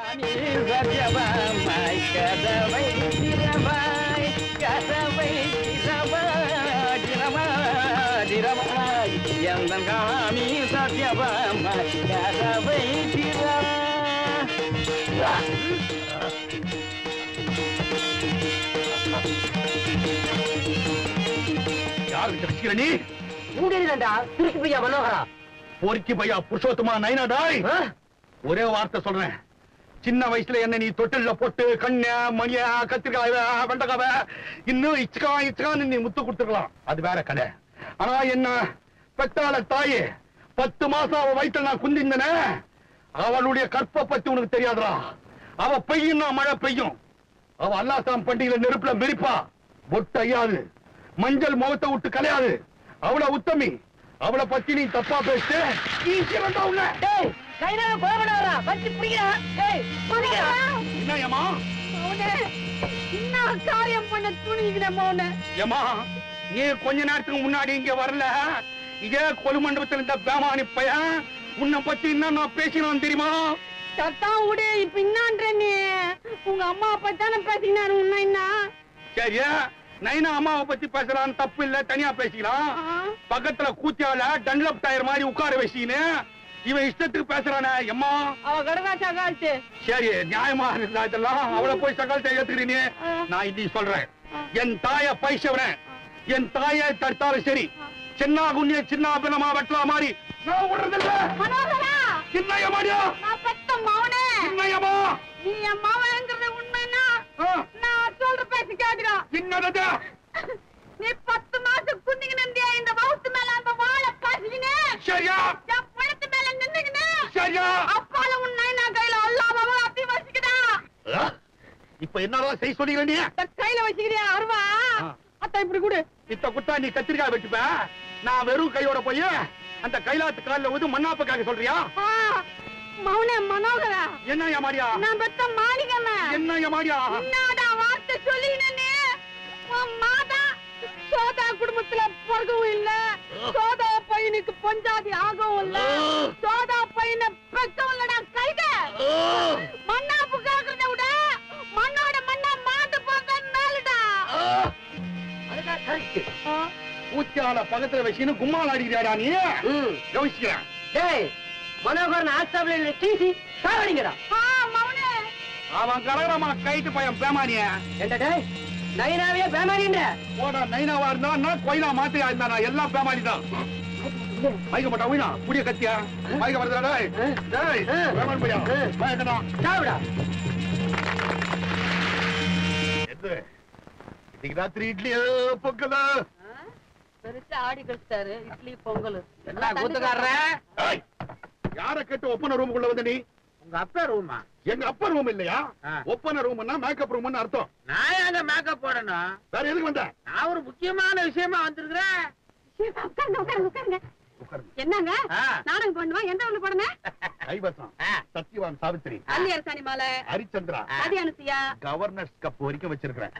புருஷோத்தமா நைனாடாய் ஒரே வார்த்தை சொல்றேன். சின்ன வயசுல என்ன நீ தொட்டில போட்டு கண்ண மணிய கத்திரிக்காய் வெண்டக்காவ இன்னும் இச்சுக்கான்னு நீ முத்து கொடுத்துருக்கலாம், அது வேற கதை. ஆனா என்ன பெத்தாள தாயே 10 மாசம் அவ வயிற்றுல நான் குந்திந்தனே, அவளுடைய கற்பை பத்தி உனக்கு தெரியாதுடா. அவ பெய்யும்னா மழை பெய்யும். அவ அல்லாஹ் பண்டிகையில நெருப்புல மெரிப்பா, பொட்டு ஐயாது, மஞ்சள் முகத்தை விட்டு கலையாது. அவள உத்தமி. அவளை பத்தி நீ தப்பா பேசிட்டு நீ கொஞ்ச நேரத்துக்கு முன்னாடி இங்க வரல, இதே கொலு மண்டபத்தில் இந்த பேமானி பையன் உன்னை பத்தி என்ன நான் பேசினான் தெரியுமா? இப்ப என்ன உங்க அம்மா பத்தான பேசினாரு. சரியா நைனா அம்மாவை பத்தி பேசுறான்னு தப்பு இல்ல, தனியா பேசிக்கலாம். பக்கத்துல கூத்தியால டன்லப் டயர் மாதிரி உட்கார வச்சின்னு இவன் இஷ்டத்துக்கு பேசுறானே எம்மா. அவ கடகா சகால்ட்டு. சரி நியாயமா இருந்தா இதெல்லாம் அவளை போய் சகால்ட்ட ஏத்துக்கிறீனே. நான் இன்னி சொல்றேன், என் தாய பைசவன என் தாயை தடுத்தாலும் சரி, சின்ன குண்ணிய சின்ன பின்னமா வெட்டலா மாதிரி நான் விடுறதில்ல. சின்னையமாடியா சின்னையமா நீ என் மாவங்கிறது உண்மைன்னா நான் சொல்ற பேசி கேட்கிறா. என்னது நீ 10 மாசம் குந்திக்கினே இந்த வவுத்து மேல அந்த வாழை பாசிக்கினே. சரியா என் பழத்து மேல நின்னுக்கினே. சரியா அப்பால உன்னை நான் கையில அல்லாஹ்வை அப்படி வச்சிக்கிடா. இப்ப என்னடா செய் சொல்லிக்கிற நீ? கையில வச்சிக்கிறியா அருவா? அத்த இப்படி குடு. இத்த குட்டா நீ கத்திரிக்காய் வெட்டுப்ப, நான் வெறும் கையோட போய் அந்த கைலாத்து கால்ல வந்து மண்ணாப்பக்காக சொல்றியா? மௌனே மனோகரா. என்ன மாரியா? நான் பெத்த மாளிகமே. என்ன மாரியா? என்னடா வார்த்தை சொல்லினே? மாதா சோதா குடும்பத்துல பிறகவும் இல்ல, சோதா பையனுக்கு பஞ்சாதி ஆகவும் இல்ல, சோதா பையனை பெக்கவும் இல்லடா. கைக மண்ணாப்பு கேக்குறத விட மண்ணோட மண்ணா மாட்டு போங்க மேலடா. அதுதான் கரெக்ட். ஊத்தியால பக்கத்துல வச்சின்னு கும்மால் அடிக்கிறாடா நீ. கவனிச்சுக்கிறேன். டேய் மனோகரன் ஆஸ்தாபில டீசி சாவடிங்கடா. மௌனே அவன் கலகரமா கைட்டு பையன் பேமானிய. என்ன டேய் நைனாவே பேமானின்ற? போடா நைனாவா இருந்தா நான் கோயிலா மாத்தியா இருந்தா எல்லாம் பேமானி தான். மைக்க மாட்டா உயினா புடிய கத்தியா மைக்க வருதா? டேய் டேய் பேமானி பையா மைக்கடா சாவடா. எது இன்னைக்கு ராத்திரி இட்லி பொங்கல் பெருசா ஆடி கழிச்சாரு. இட்லி பொங்கல் என்ன கூத்துக்காரரே? யார கேட்டு ஒப்பன ரூமுக்குள்ள வந்த நீ? உங்க அப்பா ரூமா? எங்க அப்பா ரூம் இல்லையா? ஒப்பன ரூம்னா மேக்கப் ரூம்னு அர்த்தம். நான் எங்க மேக்கப் போடணும்? வேற எதுக்கு வந்த? நான் ஒரு முக்கியமான விஷயமா வந்திருக்கிறேன். என்னங்க நாடகம் பண்ணுவா? எந்த ஊர்ல போடுங்க? கைவசம் சத்யவான் சாவித்திரி, கல்யாணசாணி மாலை, ஹரிச்சந்திரா, ஆதியானுசியா, கவர்னர்ஸ் கப் வரைக்கும் வச்சிருக்கிறேன்.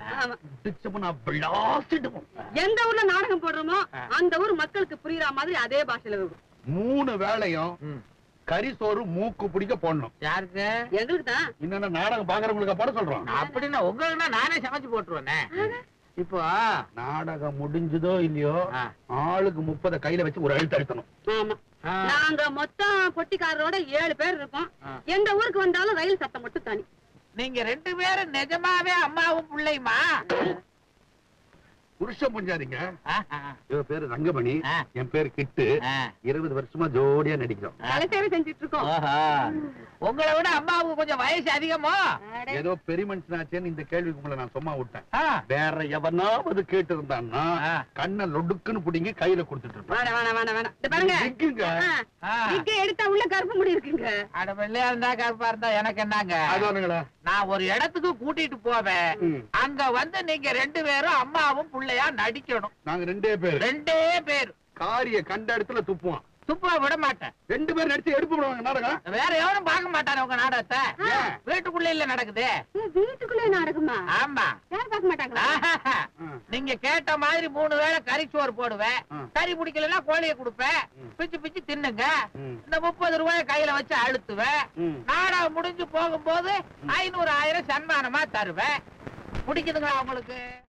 எந்த ஊர்ல நாடகம் போடுறோமோ அந்த ஊர் மக்களுக்கு புரியுற மாதிரி அதே பாஷையில இருக்கும். 3 வேளையும் கறி சோறு மூக்கு பிடிக்க போடணும். யாருக்கு? எங்களுக்கு தான். இன்னும் நாடகம் பாக்குறவங்களுக்கு போட சொல்றோம். அப்படின்னா உங்களுக்கு நானே சமைச்சு போட்டுருவேனே. இப்போ நாடகம் முடிஞ்சதோ இல்லையோ ஆளுக்கு 30 கையில வச்சு ஒரு அழுத்த அழுத்தணும். ஆமா நாங்க மொத்தம் பொட்டிக்காரரோட 7 பேர் இருக்கோம். எந்த ஊருக்கு வந்தாலும் ரயில் சத்தம் மட்டும் தனி. நீங்க 2 பேரும் நிஜமாவே அம்மாவும் பிள்ளையுமா? புருஷன் புரிஞ்சாதீங்க. இவ பேரு ரங்கமணி, என் பேரு கிட்டு. 20 வருஷமா ஜோடியா நடிக்கிறோம். கலைசேவை செஞ்சிட்டு இருக்கோம். உங்களை விட அம்மாவுக்கு கொஞ்சம் வயசு அதிகமோ? ஏதோ பெரிய மனுஷனாச்சேன்னு இந்த கேள்விக்கு உங்களை நான் சும்மா விட்டேன். வேற எவனாவது கேட்டு இருந்தான்னா கண்ணை லொடுக்குன்னு புடிங்கி கையில கொடுத்துட்டு எடுத்தா உள்ள கருப்பு முடி இருக்குங்க. அட வெள்ளையா இருந்தா கருப்பா இருந்தா எனக்கு என்னங்க? நான் ஒரு இடத்துக்கு கூட்டிட்டு போவேன். அங்க வந்து நீங்க 2 பேரும் அம்மாவும் பிள்ளையா நடிக்கணும். நாங்க 2 பேர் காரிய கண்ட இடத்துல துப்புவோம். துப்ப விட மாட்டேன். 2 பேர் நடிச்சு எடுப்பு விடுவாங்க நாடகம். வேற எவரும் பார்க்க மாட்டானே உங்க நாடகத்தை. வீட்டுக்குள்ள இல்ல நடக்குது. வீட்டுக்குள்ளே நாடகமா? ஆமா. யாரும் பார்க்க மாட்டாங்களா? நீங்க கேட்ட மாதிரி 3 வேளை கறிச்சோறு போடுவேன். கறி பிடிக்கலன்னா கோழியை கொடுப்பேன். பிச்சு பிச்சு தின்னுங்க. இந்த 30 ரூபாய் கையில வச்சு அழுத்துவேன். நாடகம் முடிஞ்சு போகும்போது 500 1000 சன்மானமா தருவேன். பிடிக்குதுங்களா உங்களுக்கு?